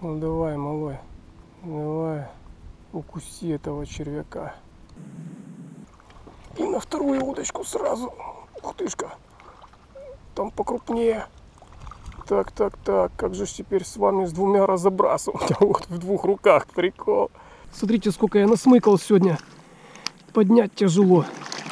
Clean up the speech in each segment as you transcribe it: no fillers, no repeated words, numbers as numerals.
Ну давай, малой, давай, укуси этого червяка. И на вторую удочку сразу. Ух тышка, там покрупнее. Так, как же теперь с вами с двумя разобраться? У меня вот в двух руках прикол. Смотрите, сколько я насмыкал сегодня. Поднять тяжело.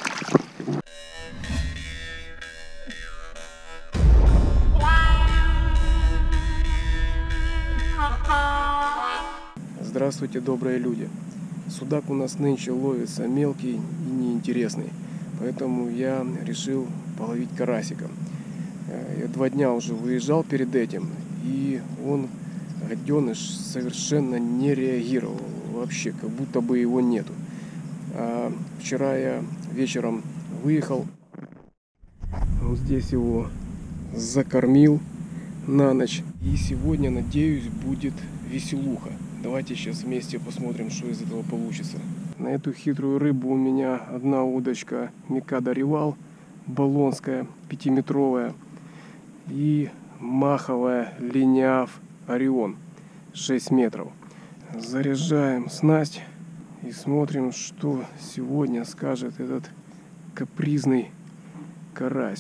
Здравствуйте, добрые люди. Судак у нас нынче ловится мелкий и неинтересный. Поэтому я решил половить карасика. Я 2 дня уже выезжал перед этим. И он, гаденыш, совершенно не реагировал. Вообще, как будто бы его нету. А вчера я вечером выехал. Вот здесь его закормил на ночь. И сегодня, надеюсь, будет веселуха. Давайте сейчас вместе посмотрим, что из этого получится. На эту хитрую рыбу у меня одна удочка Микадо Ривал, болонская, 5-метровая. И маховая Линяв Орион, 6 метров. Заряжаем снасть и смотрим, что сегодня скажет этот капризный карась.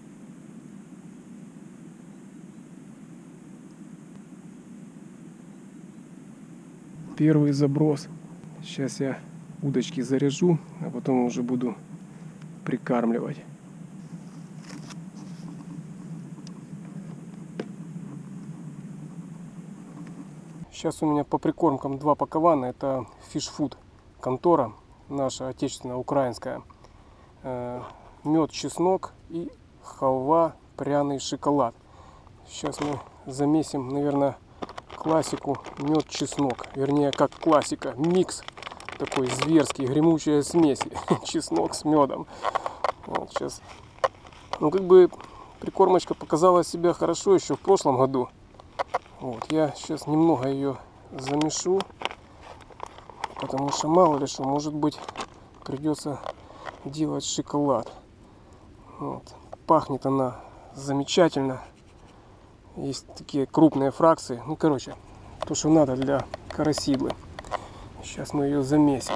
Первый заброс. Сейчас я удочки заряжу, а потом уже буду прикармливать. Сейчас у меня по прикормкам 2 пакована. Это Fish Food контора, наша отечественная, украинская. Мед, чеснок и халва, пряный шоколад. Сейчас мы замесим, наверное, классику мед, чеснок. Вернее, как классика. Микс такой зверский, гремучая смесь. Чеснок с медом. Вот сейчас. Ну, как бы прикормочка показала себя хорошо еще в прошлом году. Вот, я сейчас немного ее замешу, потому что мало ли что, может быть, придется делать шоколад. Вот. Пахнет она замечательно. Есть такие крупные фракции. Ну, короче, то, что надо для карасидлы. Сейчас мы ее замесим.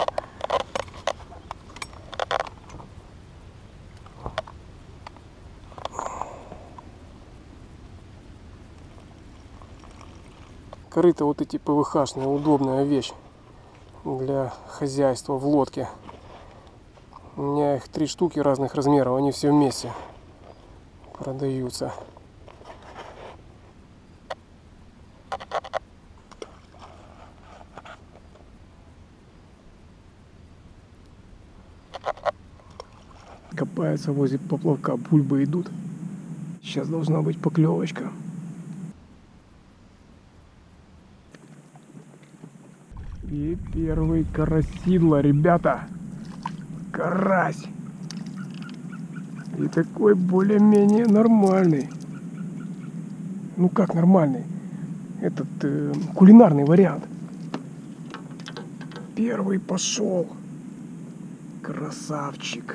Корыто вот эти ПВХ-шные, удобная вещь для хозяйства в лодке. У меня их 3 штуки разных размеров, они все вместе продаются. Копаются возле поплавка, бульбы идут. Сейчас должна быть поклевочка. И первый карасидло, ребята. Карась. И такой более-менее нормальный. Ну как нормальный? Этот кулинарный вариант. Первый пошел. Красавчик.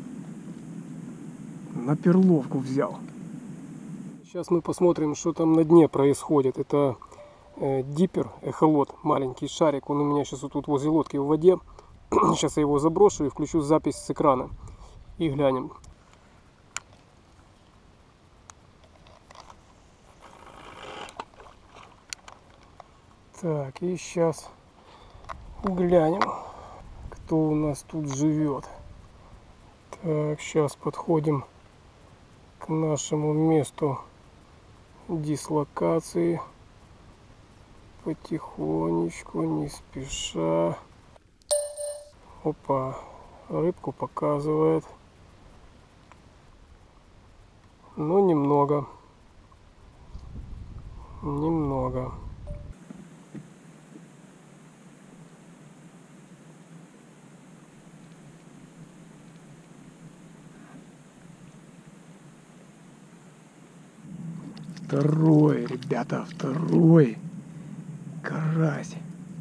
На перловку взял. Сейчас мы посмотрим, что там на дне происходит. Это диппер, эхолот, маленький шарик. Он у меня сейчас вот тут возле лодки в воде. Сейчас я его заброшу и включу запись с экрана. И глянем. Так, и сейчас глянем, кто у нас тут живет. Так, сейчас подходим к нашему месту дислокации. Потихонечку, не спеша. Опа, рыбку показывает. Но немного. Немного. Второй, ребята, второй карась.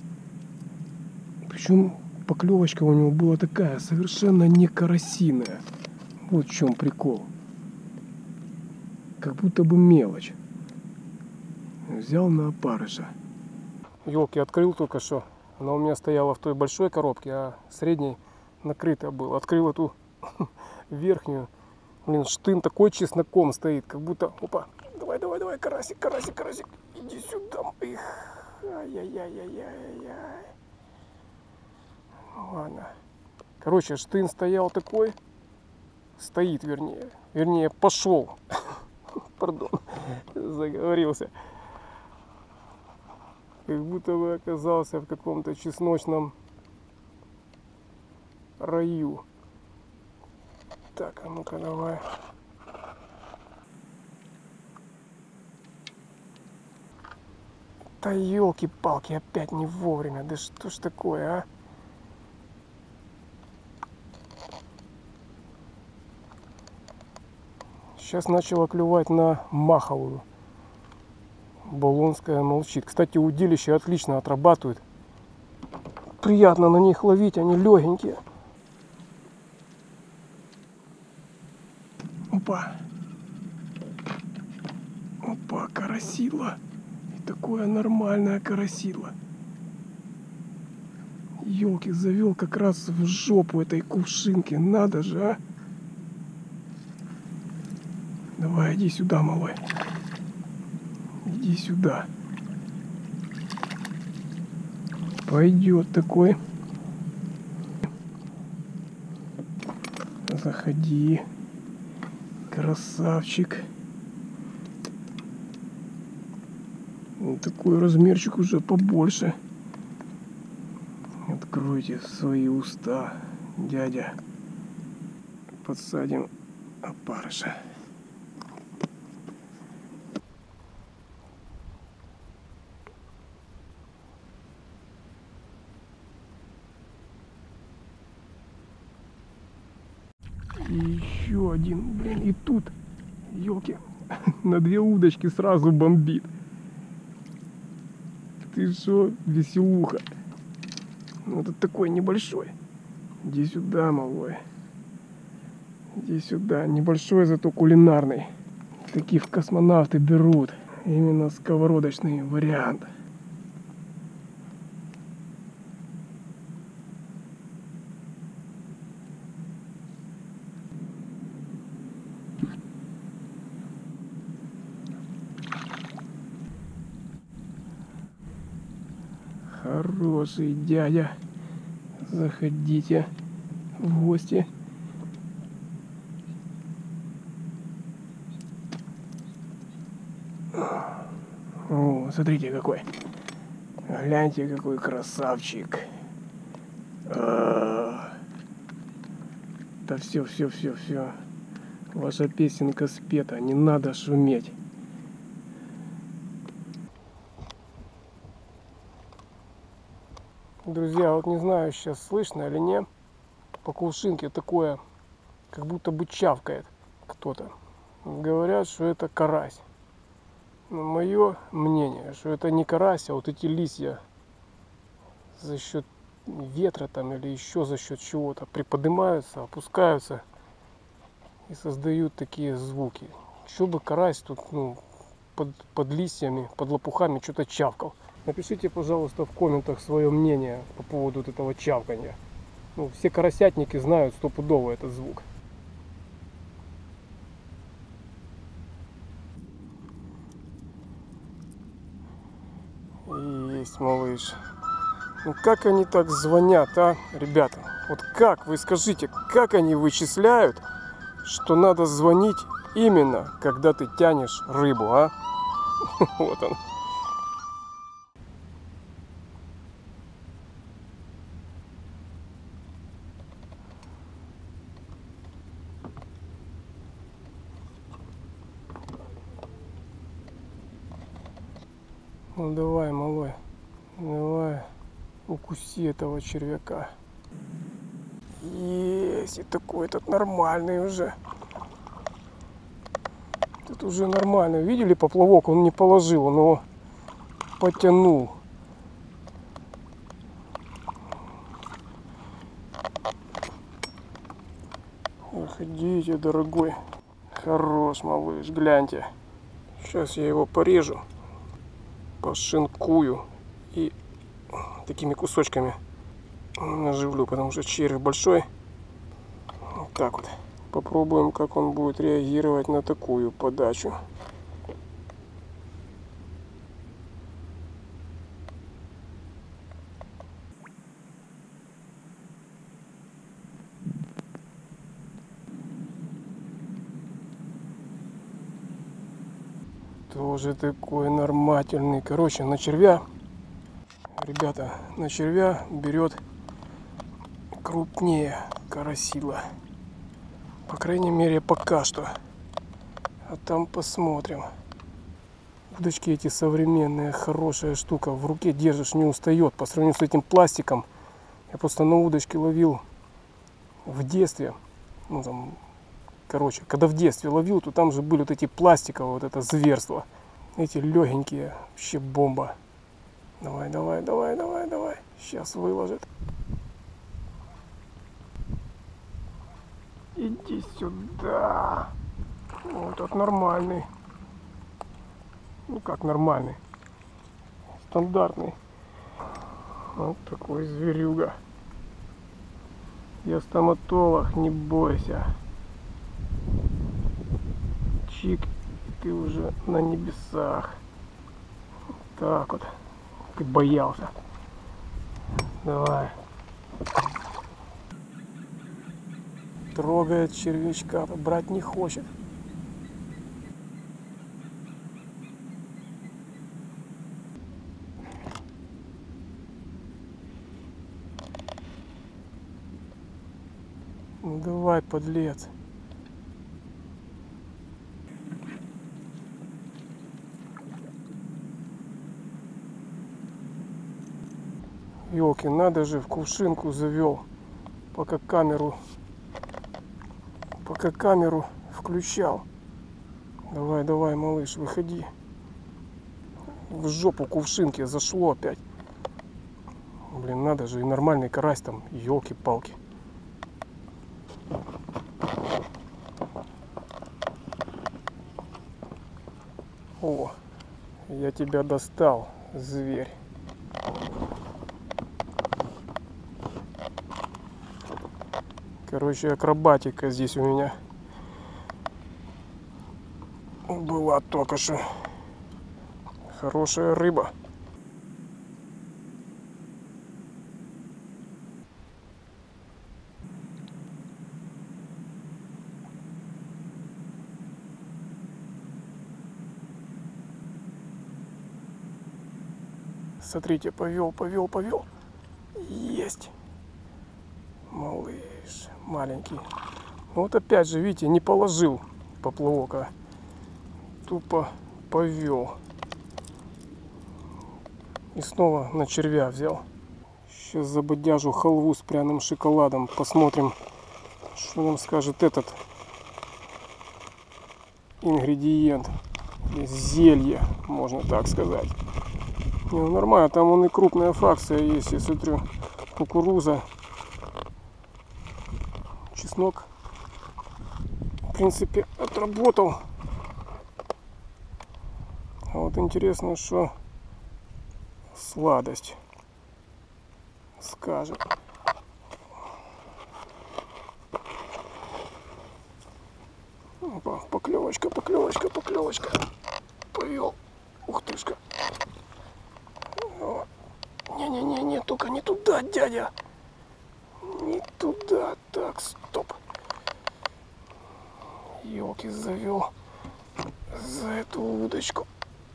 Причем поклевочка у него была такая совершенно не карасиная. Вот в чем прикол. Как будто бы мелочь. Взял на опарыша. елки открыл только что. Она у меня стояла в той большой коробке, а средней накрыта была. Открыл эту верхнюю. Блин, штын такой чесноком стоит, как будто... Опа, давай, давай, давай, карасик, карасик, карасик. Иди сюда. Эх, ай-яй-яй-яй-яй-яй. Ладно. Короче, штын стоял такой. Стоит, вернее. Вернее, пошел. Пардон, заговорился. Как будто бы оказался в каком-то чесночном раю. Так, а ну-ка давай. Да елки-палки, опять не вовремя. Да что ж такое, а? Сейчас начала клювать на маховую. Болонская молчит. Кстати, удилища отлично отрабатывают. Приятно на них ловить, они легенькие. Опа. Опа, карасило. И такое нормальное карасило. Елки, завел как раз в жопу этой кувшинки. Надо же, а. Давай, иди сюда, малой. Иди сюда. Пойдет такой. Заходи. Красавчик. Вот такой размерчик уже побольше. Откройте свои уста, дядя. Подсадим опарыша. И еще один, блин, и тут, елки, на две удочки сразу бомбит. Ты шо, веселуха. Ну, это такой небольшой. Иди сюда, малой. Иди сюда. Небольшой, зато кулинарный. Таких космонавты берут. Именно сковородочный вариант. Хороший дядя. Заходите в гости. О, смотрите какой. Гляньте, какой красавчик. Да все. Ваша песенка спета, не надо шуметь. Друзья, вот не знаю, сейчас слышно или нет, по кувшинке такое, как будто бы чавкает кто-то. Говорят, что это карась. Но мое мнение, что это не карась, а вот эти листья за счет ветра там или еще за счет чего-то приподнимаются, опускаются и создают такие звуки. Еще бы карась тут, ну, под листьями, под лопухами что-то чавкал. Напишите, пожалуйста, в комментах свое мнение по поводу вот этого чавканья. Ну, все карасятники знают стопудово этот звук. Есть, малыш. Ну как они так звонят, а, ребята? Вот как, вы скажите, как они вычисляют, что надо звонить именно, когда ты тянешь рыбу, а? Вот он. Ну давай, малой, давай, укуси этого червяка. Есть, и такой этот нормальный уже. Тут уже нормально. Видели поплавок? Он не положил, он его потянул. Заходите, дорогой. Хорош, малыш, гляньте. Сейчас я его порежу, пошинкую и такими кусочками наживлю, потому что червь большой. Вот так вот. Попробуем, как он будет реагировать на такую подачу. Тоже такой нормательный. Короче, на червя, ребята, на червя берет крупнее карасила. По крайней мере, пока что. А там посмотрим. Удочки эти современные, хорошая штука. В руке держишь, не устает. По сравнению с этим пластиком. Я просто на удочке ловил в детстве. Ну там, короче, когда в детстве ловил, то там же были вот эти пластиковые, вот это зверство. Эти легенькие, вообще бомба. Давай, давай, давай, давай, давай. Сейчас выложит. Иди сюда. Вот этот нормальный. Ну как нормальный. Стандартный. Вот такой зверюга. Я стоматолог, не бойся. Чик, ты уже на небесах. Так вот. Ты боялся. Давай. Трогает червячка, брать не хочет. Ну давай, подлец. Ёлки, надо же, в кувшинку завел, пока камеру включал. Давай, давай, малыш, выходи. В жопу кувшинки зашло опять. Блин, надо же, и нормальный карась там, ёлки-палки. О, я тебя достал, зверь. Короче, акробатика здесь у меня была только что. Хорошая рыба. Смотрите, повел. Есть. Малыш, маленький. Вот опять же, видите, не положил поплавок, а тупо повел. И снова на червя взял. Сейчас забодяжу халву с пряным шоколадом. Посмотрим, что нам скажет этот ингредиент. Зелье, можно так сказать. Ну, нормально, там он и крупная фракция есть, я смотрю. Кукуруза, чеснок. В принципе, отработал. А вот интересно, что сладость скажет. Опа, поклевочка. Повел. Ух тышка. Не, только не туда, дядя. Не туда. Так, стоп. Ёлки, завел за эту удочку.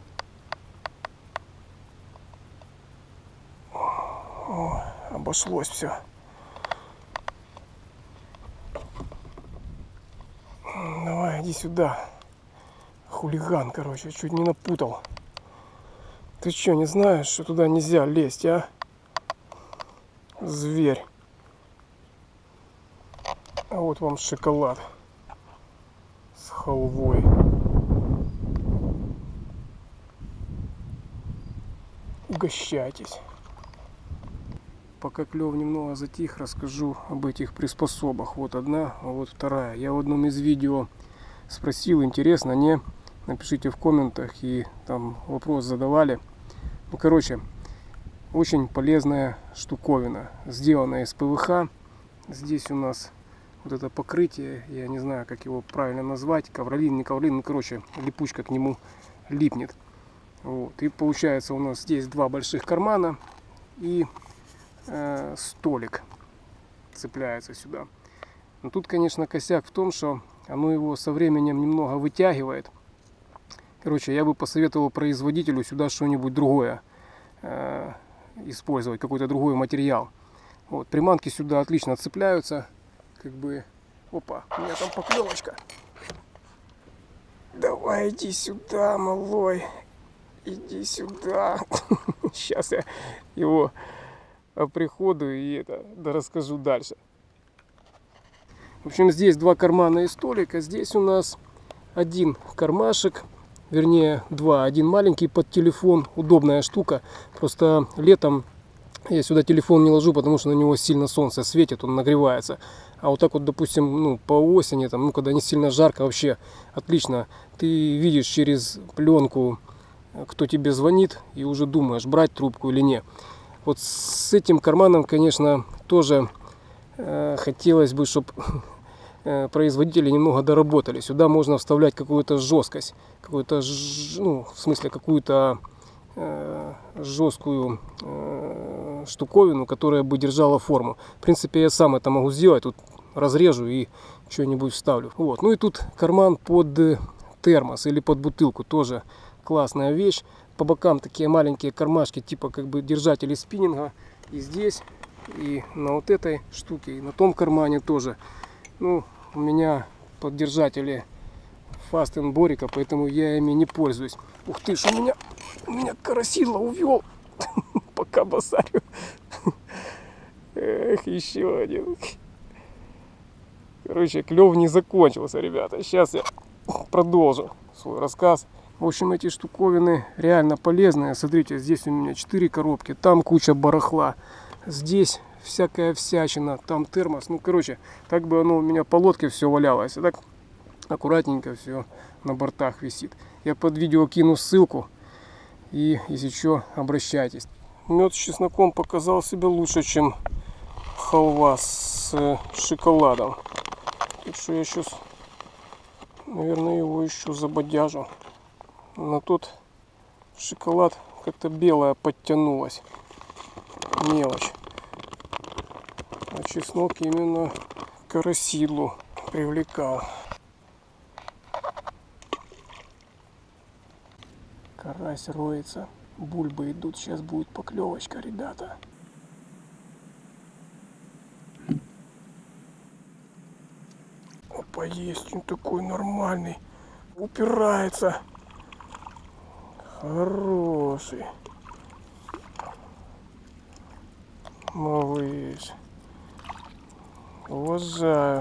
О, обошлось все. Давай, иди сюда. Хулиган, короче, чуть не напутал. Ты что, не знаешь, что туда нельзя лезть, а? Зверь. А вот вам шоколад с халвой. Угощайтесь. Пока клев немного затих, расскажу об этих приспособах. Вот одна, а вот вторая. Я в одном из видео спросил, интересно, не? Напишите в комментах, и там вопрос задавали. Ну, короче, Очень полезная штуковина, сделанная из ПВХ. Здесь у нас вот это покрытие, я не знаю, как его правильно назвать, ковролин, не ковролин, ну, короче, липучка к нему липнет. Вот. И получается у нас здесь два больших кармана и столик цепляется сюда. Но тут, конечно, косяк в том, что оно его со временем немного вытягивает. Короче, я бы посоветовал производителю сюда что-нибудь другое использовать, какой-то другой материал. Вот, приманки сюда отлично цепляются. Как бы... Опа, у меня там поклевочка. Давай, иди сюда, малой. Иди сюда. Сейчас я его оприходую и да расскажу дальше. В общем, здесь два кармана и столик, а здесь у нас один кармашек, вернее два. Один маленький под телефон, удобная штука. Просто летом я сюда телефон не ложу, потому что на него сильно солнце светит, он нагревается. А вот так вот, допустим, ну, по осени, там, ну, когда не сильно жарко, вообще отлично. Ты видишь через пленку, кто тебе звонит, и уже думаешь, брать трубку или нет. Вот с этим карманом, конечно, тоже хотелось бы, чтобы производители немного доработали. Сюда можно вставлять какую-то жесткость, какую-то, ну, в смысле, какую-то жесткую штуковину, которая бы держала форму. В принципе, я сам это могу сделать. Тут разрежу и что-нибудь вставлю. Вот. Ну и тут карман под термос или под бутылку. Тоже классная вещь. По бокам такие маленькие кармашки, типа как бы держатели спиннинга. И здесь, и на вот этой штуке, и на том кармане тоже. Ну, у меня поддержатели Fast & Borika, поэтому я ими не пользуюсь. Ух ты ж, у меня карасило увел. Пока басарю. Эх, еще один. Короче, клев не закончился, ребята. Сейчас я продолжу свой рассказ. В общем, эти штуковины реально полезные. Смотрите, здесь у меня 4 коробки, там куча барахла. Здесь всякая всячина, там термос. Ну, короче, так бы оно у меня по лодке все валялось. А так аккуратненько все на бортах висит. Я под видео кину ссылку. И если что, обращайтесь. Мед с чесноком показал себя лучше, чем халва с шоколадом. Так что я сейчас, наверное, его еще забодяжу. Но тут шоколад как-то белая подтянулась. Мелочь. А чеснок именно карасилу привлекал. Карась роется. Бульбы идут. Сейчас будет поклевочка, ребята. Опа, есть он такой нормальный. Упирается. Хороший. Малыш. Уважаю.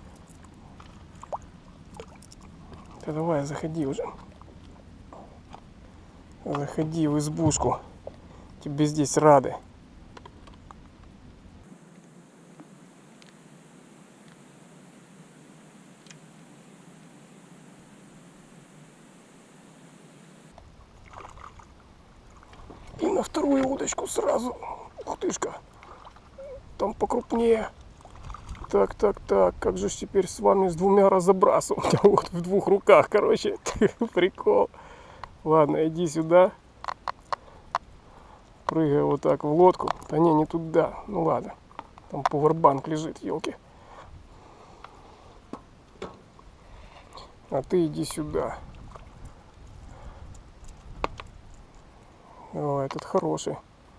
Да давай, заходи уже. Заходи в избушку. Тебе здесь рады. И на вторую удочку сразу. Ух тышка. Там покрупнее. Так, как же ж теперь с вами с двумя разобраться? У меня вот в двух руках, короче. Прикол. Ладно, иди сюда. Прыгай вот так в лодку. Да не туда. Ну ладно. Там повербанк лежит, елки. А ты иди сюда. О, этот хороший.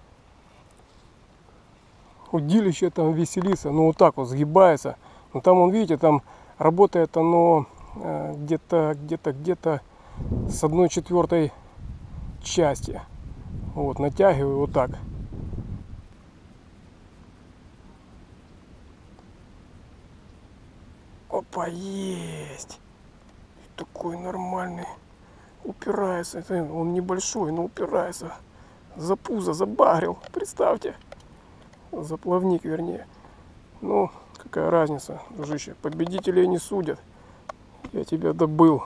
Удилище там веселится. Ну вот так вот сгибается. Но там, он, видите, там работает оно где-то с 1/4 части. Вот, натягиваю вот так. Опа, есть. Такой нормальный. Упирается. Это он небольшой, но упирается. За пузо забагрил. Представьте. За плавник, вернее. Ну, какая разница, дружище. Победителей не судят. Я тебя добыл.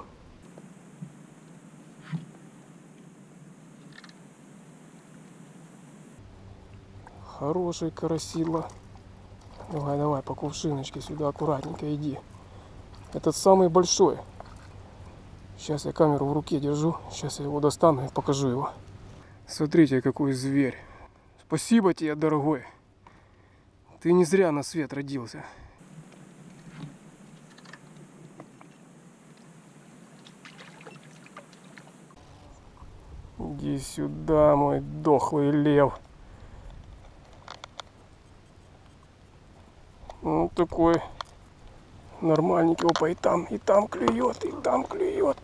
Хороший карасила. Давай, давай, по кувшиночке сюда аккуратненько иди. Этот самый большой. Сейчас я камеру в руке держу. Сейчас я его достану и покажу его. Смотрите, какой зверь. Спасибо тебе, дорогой. Ты не зря на свет родился. Иди сюда, мой дохлый лев. Ну, такой нормальненький. Опа, и там клюет, и там клюет.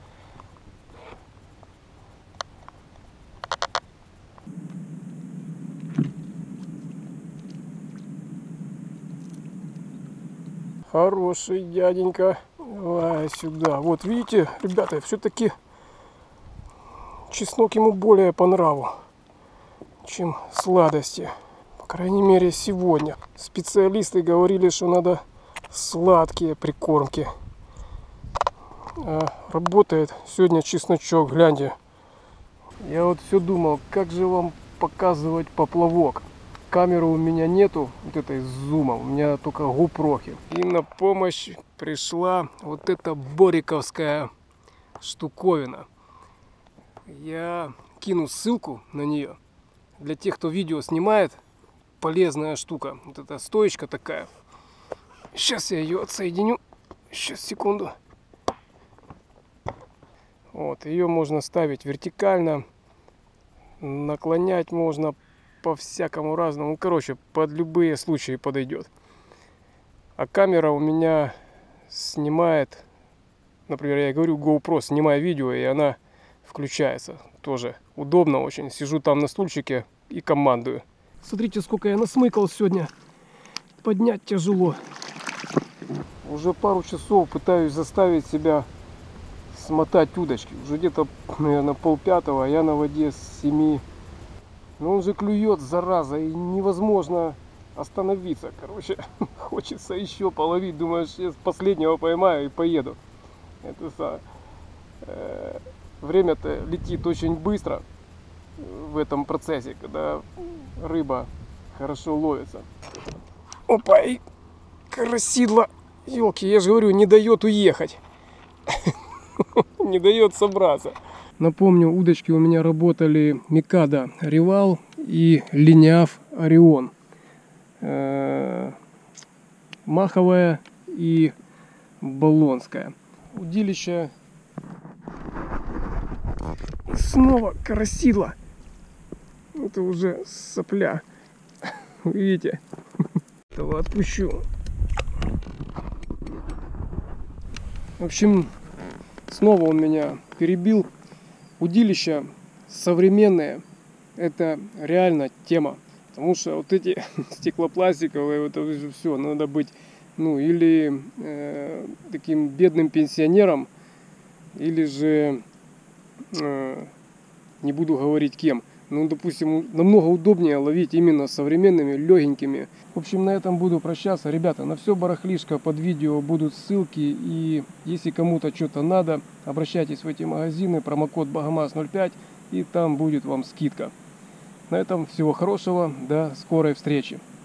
Хороший дяденька. Давай сюда. Вот видите, ребята, все-таки чеснок ему более по нраву, чем сладости. По крайней мере, сегодня. Специалисты говорили, что надо сладкие прикормки. А работает сегодня чесночок, гляньте. Я вот все думал, как же вам показывать поплавок. Камеры у меня нету, вот этой зума, у меня только GoPro. И на помощь пришла вот эта бориковская штуковина. Я кину ссылку на нее. Для тех, кто видео снимает, полезная штука. Вот эта стоечка такая. Сейчас я ее отсоединю. Сейчас, секунду. Вот, ее можно ставить вертикально. Наклонять можно по всякому разному. Короче, под любые случаи подойдет. А камера у меня снимает, например, я говорю GoPro, снимаю видео, и она включается. Тоже удобно очень. Сижу там на стульчике и командую. Смотрите, сколько я насмыкал сегодня. Поднять тяжело. Уже пару часов пытаюсь заставить себя смотать удочки. Уже где-то, наверное, 4:30, а я на воде с 7. Но он же клюет, зараза, и невозможно остановиться. Короче, хочется еще половить. Думаешь, я с последнего поймаю и поеду. Время-то летит очень быстро в этом процессе, когда рыба хорошо ловится. Опа, и карасидло. Ёлки, я же говорю, не дает уехать. Не дает собраться. Напомню, удочки у меня работали Микада Ревал и Линяв Орион. Маховая и Болонская. Удилище. И снова карасидло. Это уже сопля. Видите? Этого отпущу. В общем, снова он меня перебил. Удилища современные, это реально тема. Потому что вот эти стеклопластиковые, вот это все, надо быть, ну, или таким бедным пенсионером, или же, не буду говорить кем, ну, допустим, намного удобнее ловить именно современными, легенькими. В общем, на этом буду прощаться. Ребята, на все барахлишко под видео будут ссылки. И если кому-то что-то надо, обращайтесь в эти магазины. Промокод Багамаз05, и там будет вам скидка. На этом всего хорошего. До скорой встречи.